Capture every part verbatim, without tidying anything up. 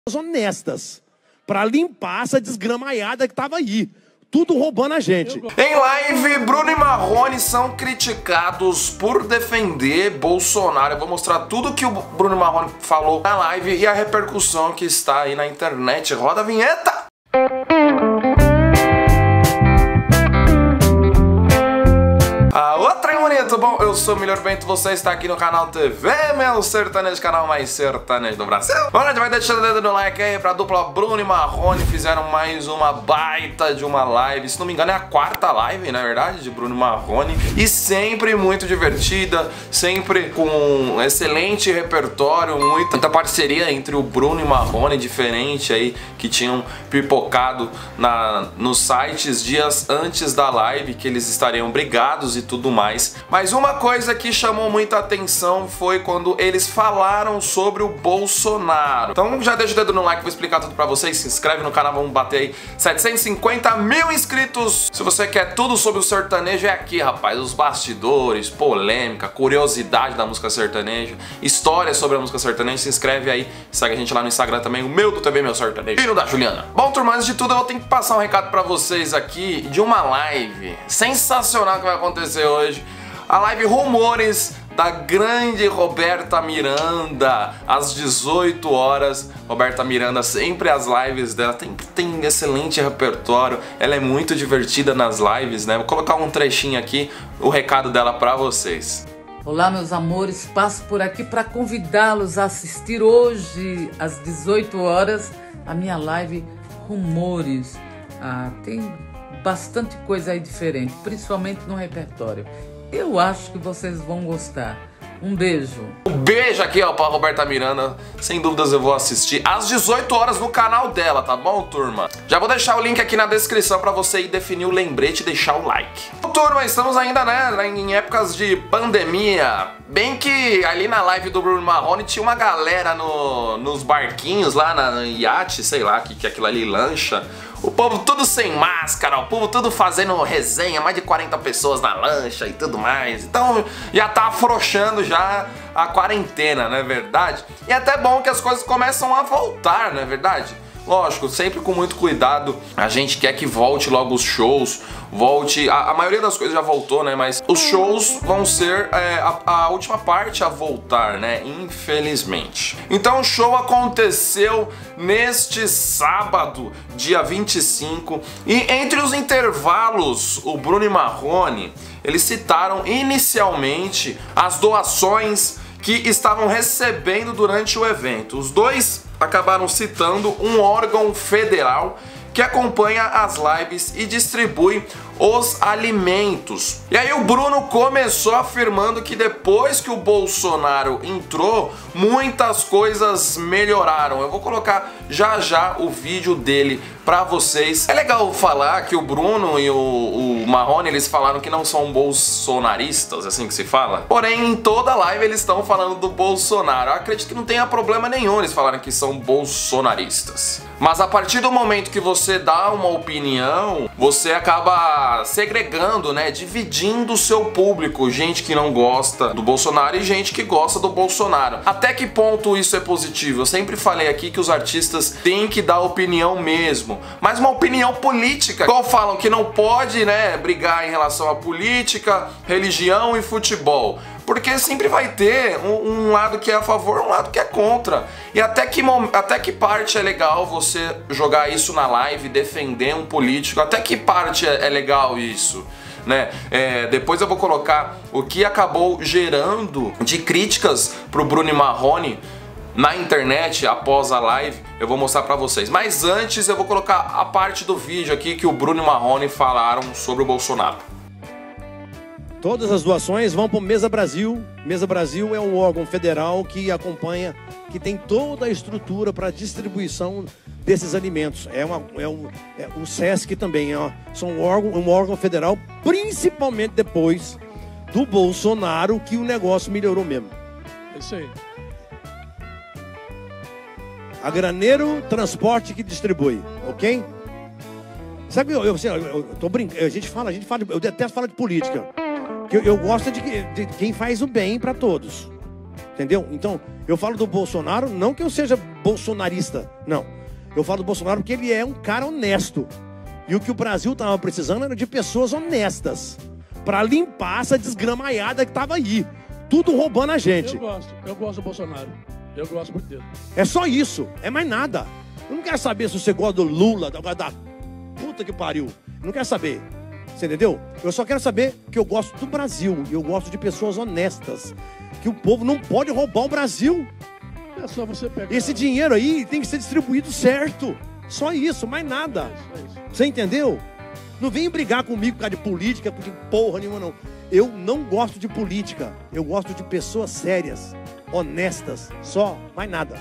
honestas para limpar essa desgramaiada que tava aí. Tudo roubando a gente. Em live, Bruno e Marrone são criticados por defender Bolsonaro. Eu vou mostrar tudo que o Bruno Marrone falou na live e a repercussão que está aí na internet. Roda a vinheta! Ah, outra bonito, bom, eu sou o Melhor Bento, você está aqui no canal T V, meu sertanejo, canal mais sertanejo do Brasil. Bom, a gente vai deixando o dedo no like aí pra dupla Bruno e Marrone, fizeram mais uma baita de uma live, se não me engano é a quarta live, na verdade, de Bruno e Marrone, e sempre muito divertida, sempre com um excelente repertório, muita, muita parceria entre o Bruno e Marrone, diferente aí, que tinham pipocado na, nos sites dias antes da live, que eles estariam brigados e tudo mais. Mas uma coisa que chamou muita atenção foi quando eles falaram sobre o Bolsonaro. Então já deixa o dedo no like, vou explicar tudo pra vocês, se inscreve no canal, vamos bater aí setecentos e cinquenta mil inscritos. Se você quer tudo sobre o sertanejo, é aqui, rapaz, os bastidores, polêmica, curiosidade da música sertaneja, história sobre a música sertaneja, se inscreve aí, segue a gente lá no Instagram também, o meu do T V Meu Sertanejo e no da Juliana. Bom, turma, antes de tudo eu tenho que passar um recado pra vocês aqui de uma live sensacional que vai acontecer hoje. A live Rumores da grande Roberta Miranda, às dezoito horas. Roberta Miranda, sempre as lives dela tem, tem excelente repertório, ela é muito divertida nas lives, né? Vou colocar um trechinho aqui, o recado dela pra vocês. Olá, meus amores, passo por aqui para convidá-los a assistir hoje, às dezoito horas, a minha live Rumores. Ah, tem bastante coisa aí diferente, principalmente no repertório. Eu acho que vocês vão gostar. Um beijo. Um beijo aqui, ó, pra Roberta Miranda. Sem dúvidas eu vou assistir às dezoito horas no canal dela, tá bom, turma? Já vou deixar o link aqui na descrição pra você ir definir o lembrete e deixar o like. Bom, turma, estamos ainda, né, em épocas de pandemia. Bem que ali na live do Bruno Marrone tinha uma galera no, nos barquinhos lá, na, no iate, sei lá, que, que aquilo ali lancha. O povo tudo sem máscara, o povo tudo fazendo resenha, mais de quarenta pessoas na lancha e tudo mais. Então já tá afrouxando já a quarentena, não é verdade? E é até bom que as coisas começam a voltar, não é verdade? Lógico, sempre com muito cuidado, a gente quer que volte logo os shows, volte, a, a maioria das coisas já voltou, né, mas os shows vão ser é, a, a última parte a voltar, né, infelizmente. Então o show aconteceu neste sábado, dia vinte e cinco, e entre os intervalos, o Bruno e Marrone, eles citaram inicialmente as doações que estavam recebendo durante o evento. Os dois acabaram citando um órgão federal que acompanha as lives e distribui os alimentos. E aí o Bruno começou afirmando que depois que o Bolsonaro entrou, muitas coisas melhoraram. Eu vou colocar já já o vídeo dele pra vocês. É legal falar que o Bruno e o, o Marrone, eles falaram que não são bolsonaristas, assim que se fala. Porém, em toda live eles estão falando do Bolsonaro. Eu acredito que não tenha problema nenhum eles falarem que são bolsonaristas. Mas a partir do momento que você dá uma opinião, você acaba segregando, né, dividindo o seu público, gente que não gosta do Bolsonaro e gente que gosta do Bolsonaro. Até que ponto isso é positivo? Eu sempre falei aqui que os artistas têm que dar opinião mesmo, mas uma opinião política, igual falam que não pode, né, brigar em relação à política, religião e futebol. Porque sempre vai ter um, um lado que é a favor, um lado que é contra. E até que, até que parte é legal você jogar isso na live, defender um político, até que parte é, é legal isso, né? É, depois eu vou colocar o que acabou gerando de críticas pro Bruno e Marrone na internet após a live, eu vou mostrar pra vocês. Mas antes eu vou colocar a parte do vídeo aqui que o Bruno e Marrone falaram sobre o Bolsonaro. Todas as doações vão para o Mesa Brasil. Mesa Brasil é um órgão federal que acompanha, que tem toda a estrutura para distribuição desses alimentos. É, uma, é, um, é o SESC também, é são um órgão, um órgão federal, principalmente depois do Bolsonaro, que o negócio melhorou mesmo. É isso aí. A Graneiro Transporte que distribui, ok? Sabe, eu, eu, eu, eu tô brincando, a gente fala, a gente fala, eu detesto falar de política. Eu, eu gosto de, de quem faz o bem para todos. Entendeu? Então, eu falo do Bolsonaro, não que eu seja bolsonarista, não. Eu falo do Bolsonaro porque ele é um cara honesto. E o que o Brasil estava precisando era de pessoas honestas, para limpar essa desgramaiada que estava aí. Tudo roubando a gente. Eu gosto, eu gosto do Bolsonaro. Eu gosto por Deus. É só isso, é mais nada. Eu não quero saber se você gosta do Lula, da, da puta que pariu. Eu não quero saber. Você entendeu? Eu só quero saber que eu gosto do Brasil. E eu gosto de pessoas honestas. Que o povo não pode roubar o Brasil. É só você pegar. Esse dinheiro aí tem que ser distribuído certo. Só isso, mais nada. É isso, é isso. Você entendeu? Não vem brigar comigo por causa de política, porque porra nenhuma não. Eu não gosto de política. Eu gosto de pessoas sérias, honestas. Só, mais nada.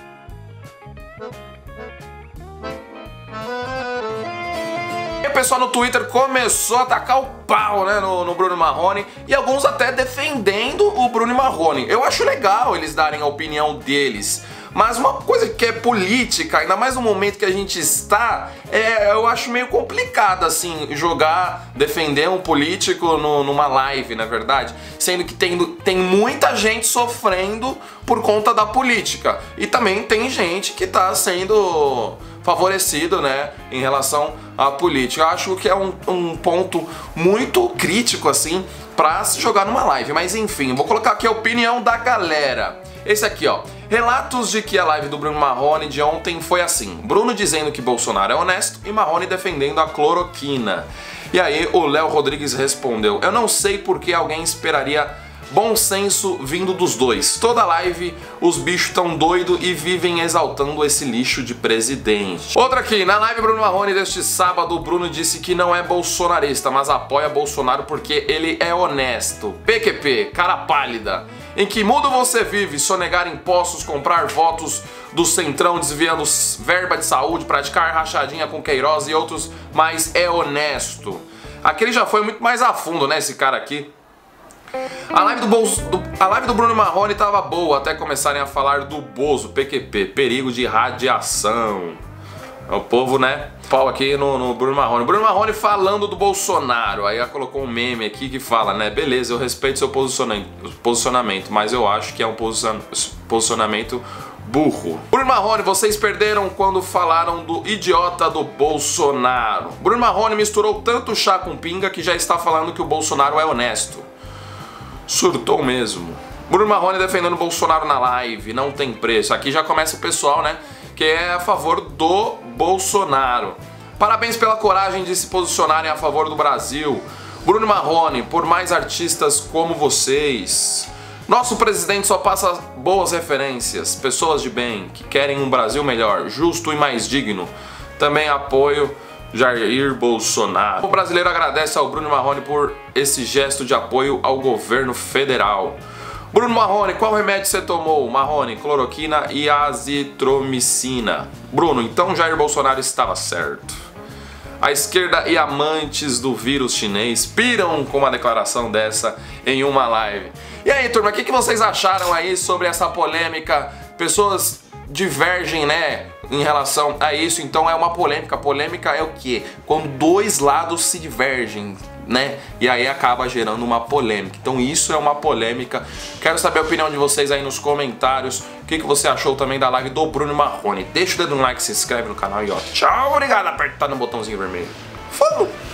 O pessoal no Twitter começou a atacar o pau, né, no, no Bruno Marrone, e alguns até defendendo o Bruno Marrone. Eu acho legal eles darem a opinião deles, mas uma coisa que é política, ainda mais no momento que a gente está, é, eu acho meio complicado, assim, jogar, defender um político no, numa live, na verdade, sendo que tem, tem muita gente sofrendo por conta da política, e também tem gente que está sendo favorecido, né, em relação à política. Eu acho que é um, um ponto muito crítico, assim, pra se jogar numa live. Mas enfim, vou colocar aqui a opinião da galera. Esse aqui, ó. Relatos de que a live do Bruno Marrone de ontem foi assim. Bruno dizendo que Bolsonaro é honesto e Marrone defendendo a cloroquina. E aí o Léo Rodrigues respondeu: eu não sei por que alguém esperaria bom senso vindo dos dois. Toda live os bichos tão doidos e vivem exaltando esse lixo de presidente. Outra aqui, na live Bruno Marrone deste sábado, o Bruno disse que não é bolsonarista, mas apoia Bolsonaro porque ele é honesto. P Q P, cara pálida. Em que mundo você vive? Sonegar impostos, comprar votos do Centrão, desviando verba de saúde, praticar rachadinha com Queiroz e outros, mas é honesto. Aquele já foi muito mais a fundo, né, esse cara aqui. A live do, Bolso, do, a live do Bruno Marrone tava boa até começarem a falar do Bozo, P Q P, perigo de radiação. O povo, né, pau aqui no, no Bruno Marrone. Bruno Marrone falando do Bolsonaro. Aí ela colocou um meme aqui que fala, né, beleza, eu respeito seu posicionamento, posicionamento mas eu acho que é um posicionamento burro. Bruno Marrone, vocês perderam quando falaram do idiota do Bolsonaro. Bruno Marrone misturou tanto chá com pinga que já está falando que o Bolsonaro é honesto. Surtou mesmo. Bruno Marrone defendendo o Bolsonaro na live, não tem preço. Aqui já começa o pessoal, né, que é a favor do Bolsonaro. Parabéns pela coragem de se posicionarem a favor do Brasil. Bruno Marrone, por mais artistas como vocês. Nosso presidente só passa boas referências, pessoas de bem, que querem um Brasil melhor, justo e mais digno. Também apoio Jair Bolsonaro. O brasileiro agradece ao Bruno Marrone por esse gesto de apoio ao governo federal. Bruno Marrone, qual remédio você tomou? Marrone, cloroquina e azitromicina. Bruno, então Jair Bolsonaro estava certo. A esquerda e amantes do vírus chinês piram com uma declaração dessa em uma live. E aí, turma, o que, que vocês acharam aí sobre essa polêmica? Pessoas divergem, né, em relação a isso, então é uma polêmica. Polêmica é o quê? Quando dois lados se divergem, né? E aí acaba gerando uma polêmica. Então isso é uma polêmica. Quero saber a opinião de vocês aí nos comentários. O que, que você achou também da live do Bruno Marrone? Deixa o dedo no like, se inscreve no canal e ó, tchau, obrigado, apertar no botãozinho vermelho. Falou!